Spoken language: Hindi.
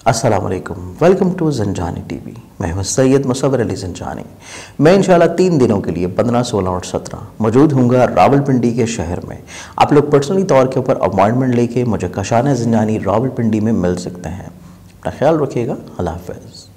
अस्सलाम वालेकुम, वेलकम टू ज़ंजानी टीवी। मैं हूं सैयद मुसव्वर अली ज़ंजानी। मैं इंशाल्लाह 3 दिनों के लिए 15, 16 और 17 मौजूद हूँगा रावलपिंडी के शहर में। आप लोग पर्सनली तौर के ऊपर अपॉइंटमेंट लेके मुझे कशाना ज़ंजानी रावलपिंडी में मिल सकते हैं। अपना ख्याल रखिएगा। अल्लाह हाफ़िज़।